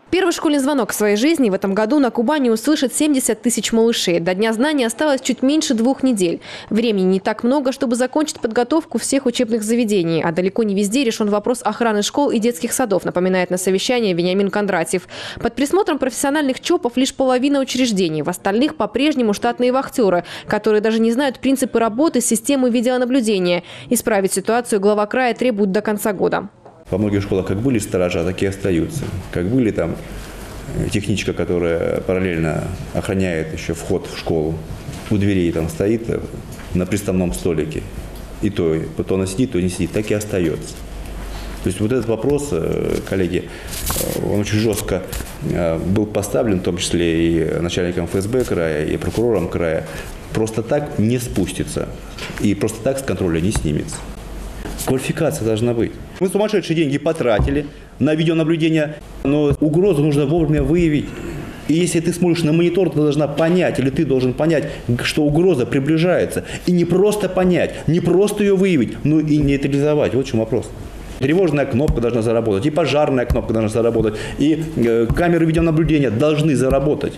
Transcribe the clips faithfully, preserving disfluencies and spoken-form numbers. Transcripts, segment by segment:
Первый школьный звонок в своей жизни в этом году на Кубани услышат семьдесят тысяч малышей. До Дня знаний осталось чуть меньше двух недель. Времени не так много, чтобы закончить подготовку всех учебных заведений. А далеко не везде решен вопрос охраны школ и детских садов, напоминает на совещании Вениамин Кондратьев. Под присмотром профессиональных ЧОПов лишь половина учреждений. В остальных по-прежнему штатные вахтеры, которые даже не знают принципы работы системы видеонаблюдения. Исправить ситуацию глава края требует до конца года. Во многих школах как были сторожа, так и остаются. Как были там техничка, которая параллельно охраняет еще вход в школу. У дверей там стоит на приставном столике. И то, то она сидит, то не сидит. Так и остается. То есть вот этот вопрос, коллеги, он очень жестко был поставлен, в том числе и начальником эф эс бэ края, и прокурором края. Просто так не спустится. И просто так с контроля не снимется. Квалификация должна быть. Мы сумасшедшие деньги потратили на видеонаблюдение, но угрозу нужно вовремя выявить. И если ты смотришь на монитор, ты должна понять, или ты должен понять, что угроза приближается. И не просто понять, не просто ее выявить, но и нейтрализовать. Вот в чем вопрос. Тревожная кнопка должна заработать, и пожарная кнопка должна заработать, и э, камеры видеонаблюдения должны заработать.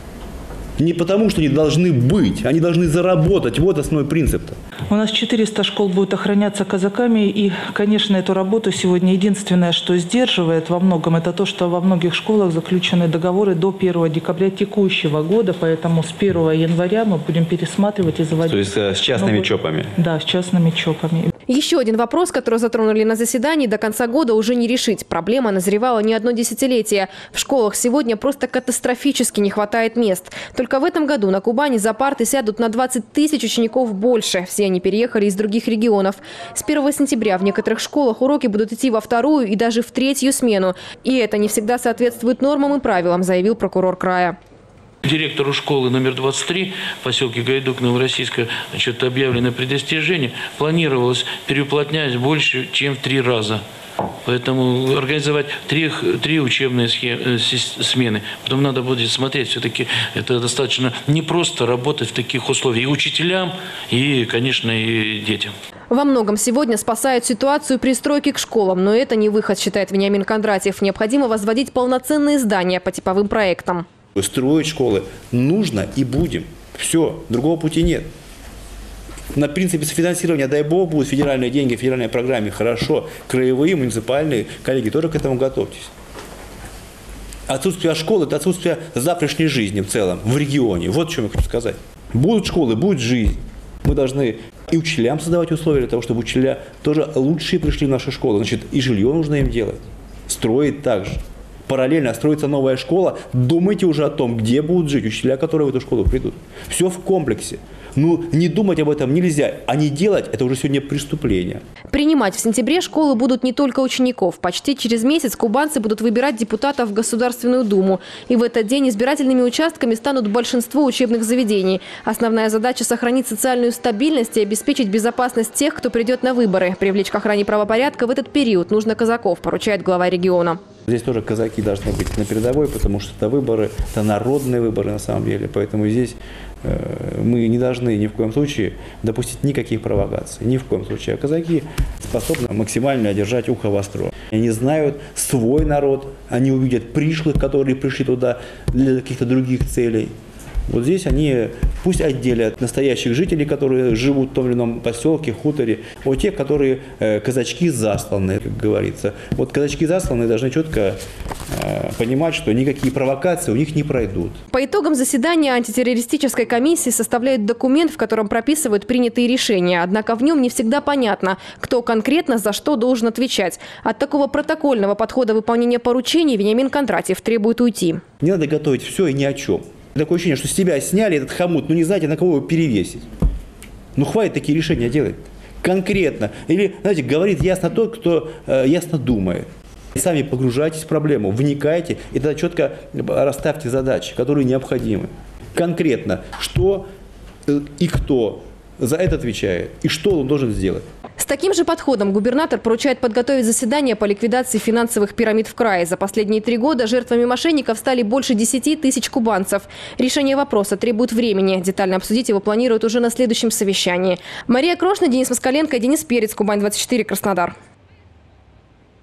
Не потому, что они должны быть, они должны заработать. Вот основной принцип-то. У нас четыреста школ будет охраняться казаками. И, конечно, эту работу сегодня единственное, что сдерживает во многом, это то, что во многих школах заключены договоры до первого декабря текущего года. Поэтому с первого января мы будем пересматривать и заводить. То есть с частными новые... ЧОПами? Да, с частными ЧОПами. Еще один вопрос, который затронули на заседании, до конца года уже не решить. Проблема назревала не одно десятилетие. В школах сегодня просто катастрофически не хватает мест. Только в этом году на Кубани за парты сядут на двадцать тысяч учеников больше. Все они переехали из других регионов. С первого сентября в некоторых школах уроки будут идти во вторую и даже в третью смену. И это не всегда соответствует нормам и правилам, заявил прокурор края. Директору школы номер двадцать три в поселке Гайдук, Новороссийска, значит, объявлено предостережение. Планировалось переуплотнять больше, чем в три раза. Поэтому организовать три, три учебные схемы, смены. Потом надо будет смотреть, все-таки это достаточно непросто работать в таких условиях и учителям, и, конечно, и детям. Во многом сегодня спасают ситуацию пристройки к школам, но это не выход, считает Вениамин Кондратьев. Необходимо возводить полноценные здания по типовым проектам. Строить школы нужно и будем. Все, другого пути нет. На принципе софинансирования, дай бог, будут федеральные деньги в федеральной программе. Хорошо. Краевые, муниципальные, коллеги, тоже к этому готовьтесь. Отсутствие школы – это отсутствие завтрашней жизни в целом, в регионе. Вот что я хочу сказать. Будут школы, будет жизнь. Мы должны и учителям создавать условия для того, чтобы учителя тоже лучшие пришли в наши школы. Значит, и жилье нужно им делать. Строить так же. Параллельно строится новая школа, думайте уже о том, где будут жить учителя, которые в эту школу придут. Все в комплексе. Ну, не думать об этом нельзя, а не делать – это уже сегодня преступление. Принимать в сентябре школы будут не только учеников. Почти через месяц кубанцы будут выбирать депутатов в Государственную Думу. И в этот день избирательными участками станут большинство учебных заведений. Основная задача – сохранить социальную стабильность и обеспечить безопасность тех, кто придет на выборы. Привлечь к охране правопорядка в этот период нужно казаков, поручает глава региона. Здесь тоже казаки должны быть на передовой, потому что это выборы, это народные выборы на самом деле. Поэтому здесь э, мы не должны ни в коем случае допустить никаких провокаций. Ни в коем случае. А казаки способны максимально держать ухо востро. Они знают свой народ, они увидят пришлых, которые пришли туда для каких-то других целей. Вот здесь они пусть отделят настоящих жителей, которые живут в том или ином поселке, хуторе, от тех, которые э, казачки засланные, как говорится. Вот казачки засланные должны четко э, понимать, что никакие провокации у них не пройдут. По итогам заседания антитеррористической комиссии составляют документ, в котором прописывают принятые решения. Однако в нем не всегда понятно, кто конкретно за что должен отвечать. От такого протокольного подхода выполнения поручений Вениамин Кондратьев требует уйти. Не надо готовить все и ни о чем. Такое ощущение, что с себя сняли этот хомут, но не знаете, на кого его перевесить. Ну, хватит такие решения делать. Конкретно. Или, знаете, говорит ясно тот, кто э, ясно думает. Сами погружайтесь в проблему, вникайте, и тогда четко расставьте задачи, которые необходимы. Конкретно, что э, и кто за это отвечает, и что он должен сделать. С таким же подходом губернатор поручает подготовить заседание по ликвидации финансовых пирамид в крае. За последние три года жертвами мошенников стали больше десяти тысяч кубанцев. Решение вопроса требует времени. Детально обсудить его планируют уже на следующем совещании. Мария Крошна, Денис Москаленко, Денис Перец, Кубань двадцать четыре, Краснодар.